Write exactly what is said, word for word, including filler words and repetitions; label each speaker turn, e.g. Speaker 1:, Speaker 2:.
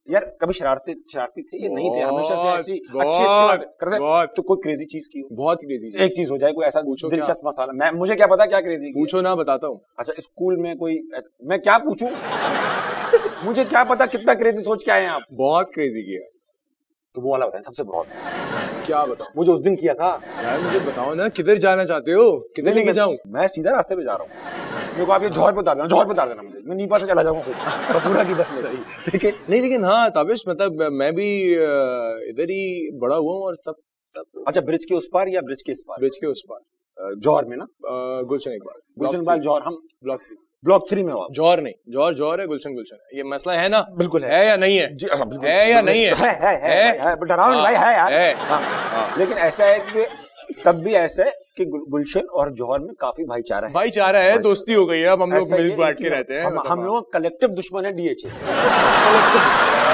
Speaker 1: यार कभी शरारती शरारती थे ये नहीं थे, हमेशा से ऐसी अच्छी अच्छी बात करते। तो कोई क्रेजी चीज की हो,
Speaker 2: बहुत क्रेजी,
Speaker 1: एक चीज हो जाए कोई ऐसा दिलचस्प मसाला। मैं मुझे क्या पता क्या क्रेजी,
Speaker 2: पूछो ना बताता हूँ।
Speaker 1: अच्छा स्कूल में कोई, मैं क्या पूछूं मुझे क्या पता कितना क्रेजी सोच के आए हैं आप।
Speaker 2: बहुत क्रेजी किया।
Speaker 1: तो वो वाला बताएं सबसे बहुत।
Speaker 2: क्या बताओ,
Speaker 1: मुझे उस दिन किया था
Speaker 2: यार। मुझे बताओ ना किधर जाना चाहते हो, किधर लेके जाऊं?
Speaker 1: मैं सीधा रास्ते पे जा रहा हूँ, मेरे को आप ये जौहर पे उतार देना, जौहर पे उतार देना मुझे, मैं नीपा से चला जाऊंगा खुद सपूरा की बस में।
Speaker 2: ठीक है, नहीं लेकिन हाँ ताबिश, मतलब मैं भी इधर ही बड़ा हुआ हूँ और सब सब।
Speaker 1: अच्छा ब्रिज के उस पार या ब्रिज के इस पार?
Speaker 2: ब्रिज के उस पार,
Speaker 1: जौहर में ना,
Speaker 2: गुलशन इकबाल,
Speaker 1: गुलशन इकबाल जौहर। हम
Speaker 2: ब्लॉक थ्री,
Speaker 1: ब्लॉक थ्री में हो आप?
Speaker 2: जौहर नहीं, जौहर जौहर है, गुलशन गुलशन है। ये मसला है ना?
Speaker 1: बिल्कुल है,
Speaker 2: है या नहीं है?
Speaker 1: जी हाँ बिल्कुल
Speaker 2: है या नहीं है?
Speaker 1: है है है, है डराओ भाई, है यार
Speaker 2: है।
Speaker 1: हाँ, हाँ। लेकिन ऐसा है कि तब भी ऐसा है कि गुलशन और जौहर में काफी भाईचारा है,
Speaker 2: भाईचारा है, दोस्ती हो गई है, अब हम लोग मिल बांट के रहते हैं।
Speaker 1: हम लोग कलेक्टिव दुश्मन है डीएचए।